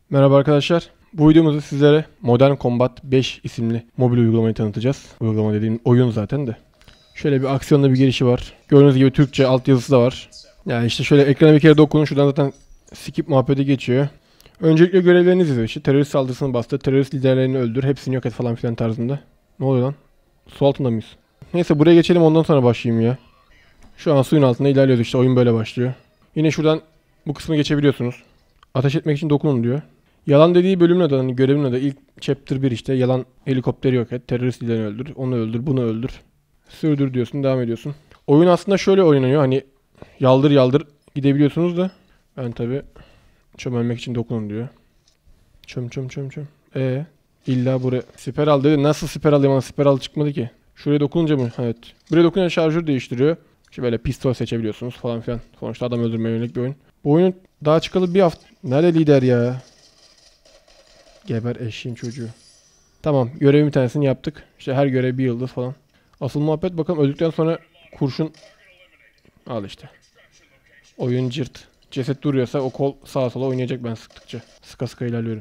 Merhaba arkadaşlar. Bu videomuzda sizlere Modern Combat 5 isimli mobil uygulamayı tanıtacağız. Uygulama dediğim oyun zaten de. Şöyle bir aksiyonda bir girişi var. Gördüğünüz gibi Türkçe altyazısı da var. Yani işte şöyle ekrana bir kere dokunun. Şuradan zaten skip muhabbeti geçiyor. Öncelikle görevleriniz yazıyor. İşte terörist saldırısını bastır, terörist liderlerini öldür, hepsini yok et falan filan tarzında. Ne oluyor lan? Su altında mıyız? Neyse buraya geçelim, ondan sonra başlayayım ya. Şu an suyun altında ilerliyoruz, işte oyun böyle başlıyor. Yine şuradan bu kısmı geçebiliyorsunuz. Ateş etmek için dokunun diyor. Yalan dediği bölümün adı, hani görevin adı, ilk chapter 1 işte. Yalan helikopteri yok et, terörist liderini öldür, onu öldür, bunu öldür. Sürdür diyorsun, devam ediyorsun. Oyun aslında şöyle oynanıyor, hani yaldır yaldır gidebiliyorsunuz da. Ben tabi çömelmek için dokunun diyor. Çöm. İlla buraya siper al dedi. Nasıl siper alayım, ama siper al çıkmadı ki. Şuraya dokununca mı? Evet. Buraya dokununca şarjör değiştiriyor. İşte böyle pistol seçebiliyorsunuz falan filan. Sonuçta adam öldürmeye yönelik bir oyun. Bu oyunun daha çıkalı bir hafta. Nerede lider ya? Geber eşeğin çocuğu. Tamam, görevin bir tanesini yaptık. İşte her görev bir yıldız falan. Asıl muhabbet, bakalım öldükten sonra kurşun. Al işte. Oyun cırt. Ceset duruyorsa o kol sağa sola oynayacak ben sıktıkça. Sıka sıka ilerliyorum.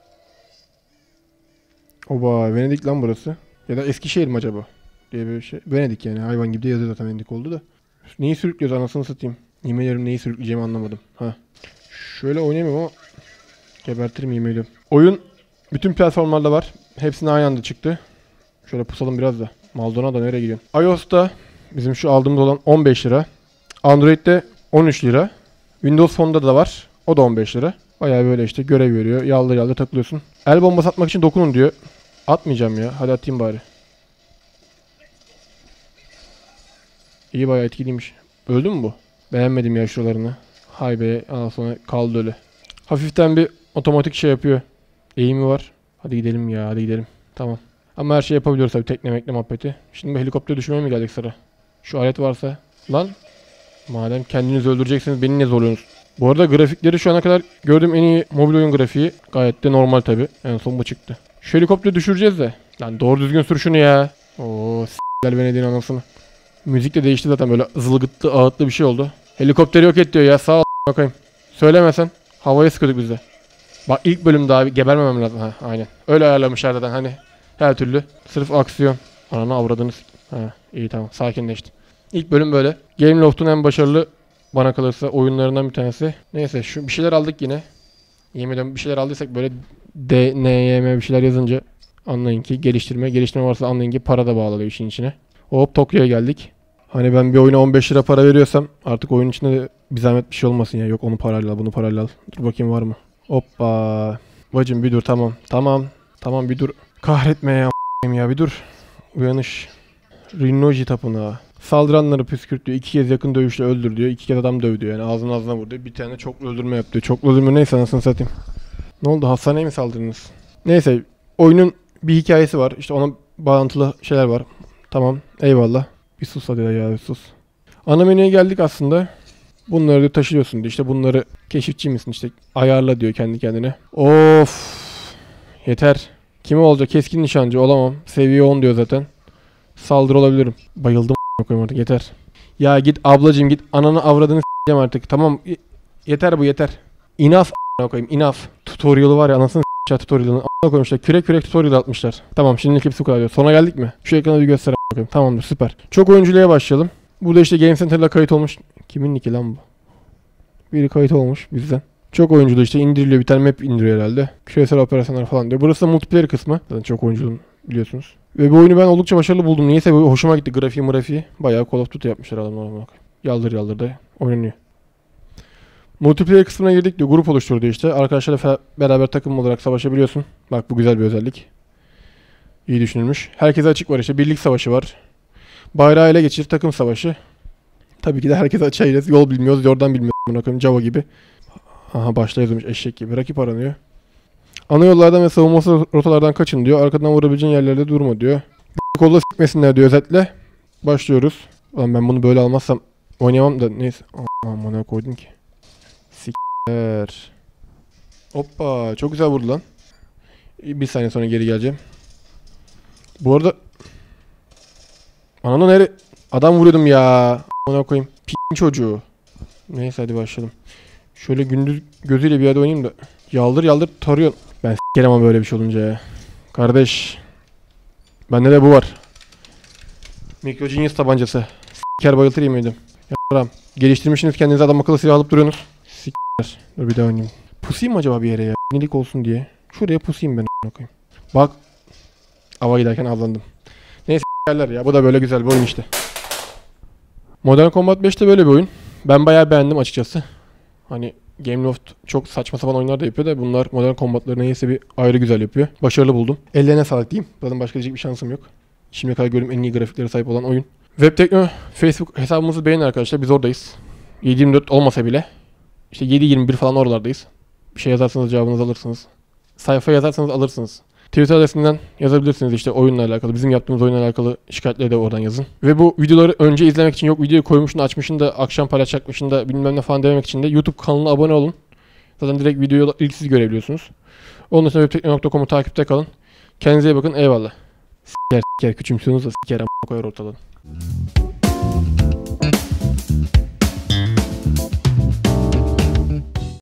Oba, Venedik lan burası. Ya da Eskişehir mi acaba? Diye bir şey. Venedik yani, hayvan gibi de yazıyor zaten, Venedik oldu da. Neyi sürüklüyoruz anasını satayım. Yemin ederim neyi sürükleyeceğimi anlamadım. Ha. Şöyle oynayamıyorum ama gebertirim yemin ediyorum. Oyun bütün platformlarda var. Hepsine aynı anda çıktı. Şöyle pusalım biraz da. Maldonado nereye gidiyorsun? iOS'ta bizim şu aldığımız olan 15 lira. Android'de 13 lira. Windows Phone'da da var. O da 15 lira. Bayağı böyle işte görev veriyor. Yaldır yaldır takılıyorsun. El bombası atmak için dokunun diyor. Atmayacağım ya. Hadi atayım bari. İyi, bayağı etkiliymiş. Öldü mü bu? Beğenmedim ya şuralarını. Hay be. Ondan sonra kaldı öyle. Hafiften bir otomatik şey yapıyor. Eğimi var. Hadi gidelim ya, hadi gidelim. Tamam. Ama her şey yapabiliyoruz tabii, tekne mekne muhabbeti. Şimdi bu helikopter düşürmeye mi geldik sıra? Şu alet varsa. Lan. Madem kendinizi öldüreceksiniz, beni ne zorluyorsunuz? Bu arada grafikleri şu ana kadar gördüğüm en iyi mobil oyun grafiği. Gayet de normal tabii. En son bu çıktı. Şu helikopteri düşüreceğiz de. Lan doğru düzgün sür şunu ya. Oo s**ler Venedik'in anasını. Müzik de değişti zaten, böyle zılgıtlı ağıtlı bir şey oldu. Helikopteri yok et diyor ya, sağ ol bakayım. Söylemesen havaya sıkıyorduk biz de. Bak ilk bölümde abi gebermemem lazım. Ha, aynen. Öyle ayarlamışlar zaten, hani her türlü. Sırf aksiyon. Ananı avradınız. Ha, iyi tamam, sakinleşti. İlk bölüm böyle. Gameloft'un en başarılı bana kalırsa oyunlarından bir tanesi. Neyse, şu bir şeyler aldık yine. Yemin ediyorum bir şeyler aldıysak böyle DNYM bir şeyler yazınca anlayın ki geliştirme. Geliştirme varsa anlayın ki para da bağlanıyor işin içine. Hop, Tokyo'ya geldik. Hani ben bir oyuna 15 lira para veriyorsam artık oyun içinde de bir zahmet bir şey olmasın ya. Yok onu parayla al, bunu parayla al. Dur bakayım var mı? Hoppa. Bacım bir dur, tamam. Tamam bir dur. Kahretme ya bir dur. Uyanış. Rinnoji tapınağı. Saldıranları püskürtüyor. 2 kez yakın dövüşle öldür diyor. 2 kez adam döv diyor. Yani ağzına vur diyor. Bir tane çoklu öldürme yap diyor. Çoklu öldürme neyse anasını satayım. Ne oldu? Hastaneye mi saldırdınız? Neyse. Oyunun bir hikayesi var. İşte ona bağlantılı şeyler var. Tamam. Eyvallah. Bir sus hadi ya, bir sus. Ana menüye geldik aslında. Bunları da taşıyorsun diyor. İşte bunları keşifçi misin işte ayarla diyor kendi kendine. Of. Yeter. Kimi olacak? Keskin nişancı olamam. Seviye 10 diyor zaten. Saldırı olabilirim. Bayıldım koyayım artık, yeter. Ya git ablacığım, git ananı avradını s**eceğim artık. Tamam yeter bu, yeter. Enough koyayım, enough. Tutorial'ı var ya, anasını s**eceğim tutorial'ını. Koymuşlar. Kürek tutorial atmışlar. Tamam, şimdilik hepsi bu kadar diyor. Sona geldik mi? Şu ekrana bir göster koyayım. Tamamdır, süper. Çok oyunculuğa başlayalım. Burada işte Game Center'la kayıt olmuş. Kimin nicki lan bu? Biri kayıt olmuş bizden. Çok oyunculu işte, indiriliyor, bir tane map indiriyor herhalde. Küresel operasyonlar falan diyor. Burası da multiplayer kısmı. Zaten çok oyunculuğun biliyorsunuz. Ve bu oyunu ben oldukça başarılı buldum. Niyeyse hoşuma gitti. Grafiği. Bayağı Call of Duty yapmışlar adamlar. Yaldır da oynanıyor. Multiplayer kısmına girdik diyor. Grup oluştur diyor işte. Arkadaşlarla beraber takım olarak savaşabiliyorsun. Bak bu güzel bir özellik. İyi düşünülmüş. Herkese açık var işte. Birlik savaşı var. Bayrağı ele geçir. Takım savaşı. Tabii ki de herkese açığız. Yol bilmiyoruz. Yordan bilmiyoruz. Bırakın Java gibi. Aha başta yazılmış eşek gibi. Rakip aranıyor. Ana yollardan ve savunması rotalardan kaçın diyor. Arkadan vurabileceğin yerlerde durma diyor. Kolda s**mesinler diyor özetle. Başlıyoruz. Ulan ben bunu böyle almazsam oynayamam da neyse. Aman ne koydum ki. S**ler. Hoppa çok güzel vurdu lan. Bir saniye sonra geri geleceğim. Bu arada ananı nereye? Adam vuruyordum ya. Ona koyayım. P***in çocuğu. Neyse hadi başlayalım. Şöyle gündüz gözüyle bir yerde oynayayım da Yaldır yaldır tarıyorsun. Ben s**erim ama böyle bir şey olunca ya. Kardeş. Bende de bu var. Micro Genius tabancası. S**ker bayıltır yemeğiydim. Yaram. Geliştirmişsiniz kendinize adam akıllı silah alıp duruyorsunuz. S**ker. Dur bir daha oynayayım. Pusayım mı acaba bir yere ya? Yenilik olsun diye. Şuraya pusayım ben a**ayım. Bak. Ava giderken avlandım. Neyse s**kerler ya. Bu da böyle güzel bir oyun işte. Modern Combat 5 de böyle bir oyun. Ben bayağı beğendim açıkçası. Hani Gameloft çok saçma sapan oyunlar da yapıyor da bunlar Modern Combat'ları neyse bir ayrı güzel yapıyor. Başarılı buldum. Ellerine sağlık diyeyim. Zaten başka diyecek bir şansım yok. Şimdiye kadar gördüğüm en iyi grafiklere sahip olan oyun. Webtekno Facebook hesabımızı beğenin arkadaşlar. Biz oradayız. 7/24 olmasa bile işte 7/21 falan oralardayız. Bir şey yazarsanız cevabınızı alırsınız. Sayfa yazarsanız alırsınız. Twitter adresinden yazabilirsiniz işte oyunla alakalı. Bizim yaptığımız oyunla alakalı şikayetleri de oradan yazın. Ve bu videoları önce izlemek için yok videoyu koymuşsun açmışsın da akşam paylaşacakmışsın da bilmem ne falan dememek için de YouTube kanalına abone olun. Zaten direkt videoyu ilk siz görebiliyorsunuz. Onun için webtekno.com'u takipte kalın. Kendinize iyi bakın eyvallah. S**ker küçümsüyorsunuz da s**ker koyar ortadan.